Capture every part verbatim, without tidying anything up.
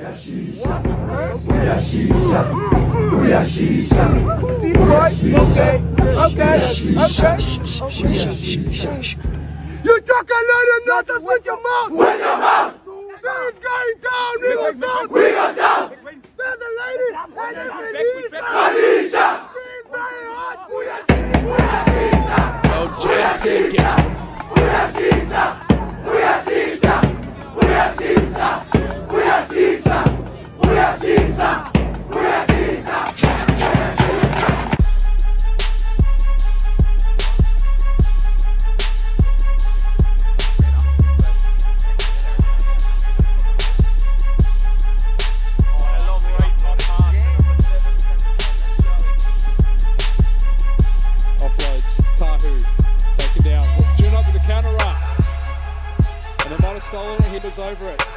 You talk a lot of nonsense with your mouth! With your mouth! This going down, we go south! We go south! There's a lady, and it's Mariza! She's very hot! We are Mariza! Oh, Jensen gets him. We are Mariza! We are Mariza! We are Mariza! We are Mariza! We are Mariza! We are Mariza! Stolen it, he was over it.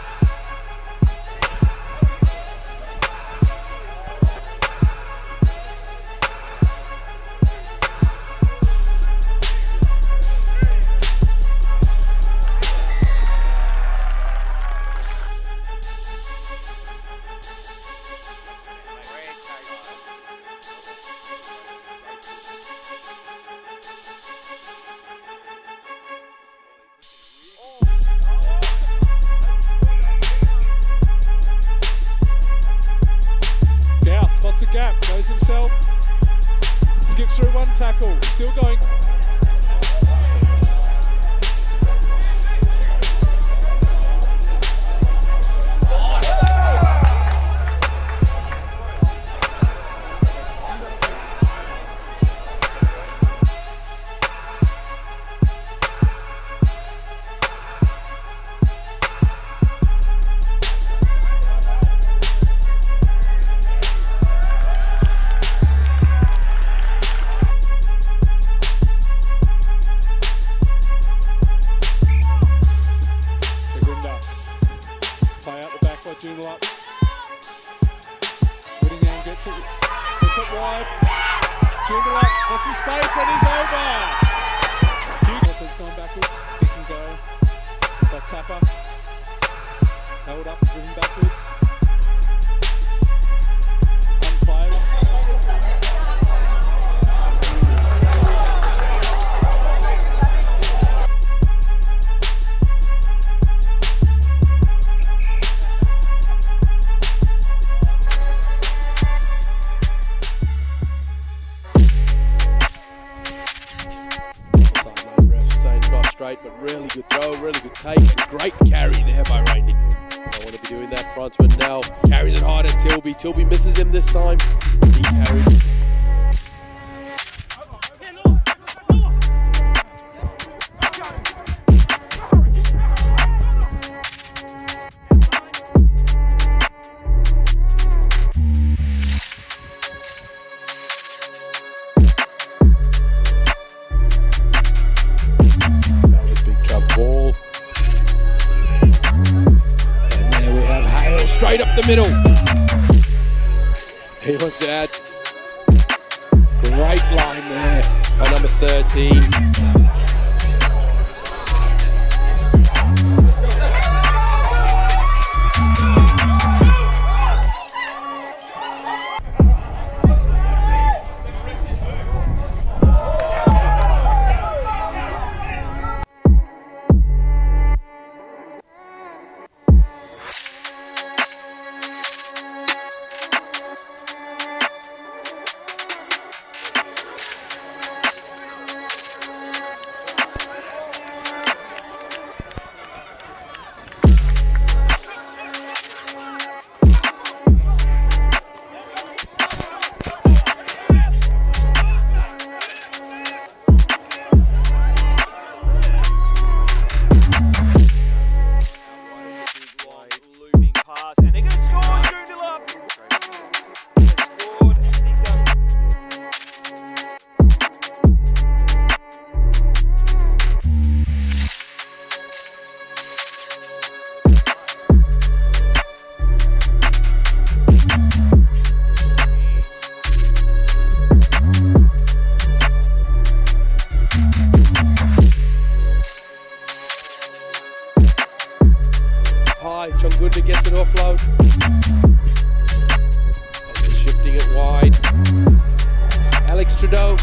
Spots a gap, goes himself, skips through one tackle, still going. Play out the back by Joondalup. Whittingham gets it, gets it wide. Joondalup has some space and he's over. Hughes has gone backwards. Pick and go by Tapper. Held up and driven backwards. Unplayed. But really good throw, really good take, great carry there by Rainey. Don't want to be doing that frontman now. Carries it hard at Tilby. Tilby misses him this time. He carries it. Ball. And there we have Hale straight up the middle. He wants to add. Great line there by number thirteen. High, Chungunda gets it offload. Shifting it wide. Alex Trudeau.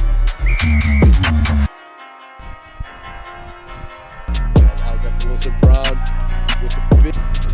And Isaac Wilson Brown with a bit.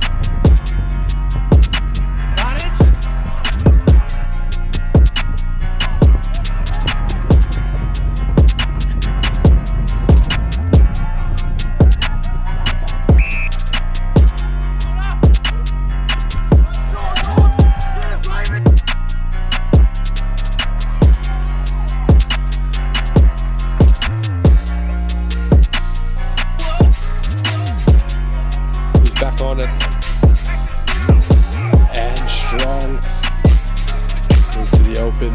Back on it. And strong. Move to the open.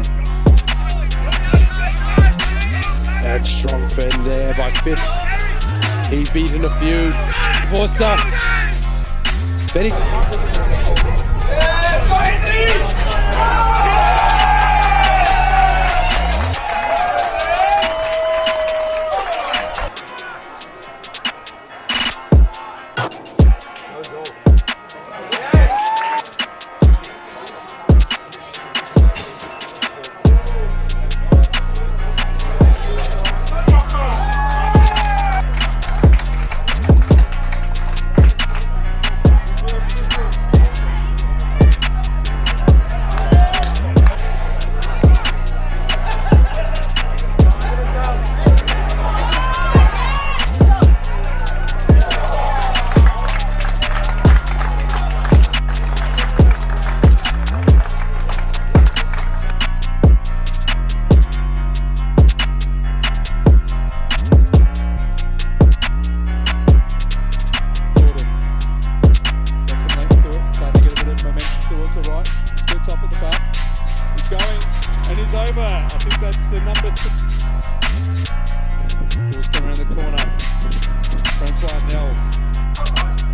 And strong fend there by Phipps. He's beaten a few. Forster. Benny. Off at the back. He's going and he's over. I think that's the number two. Ball's coming around the corner. Francois Nell.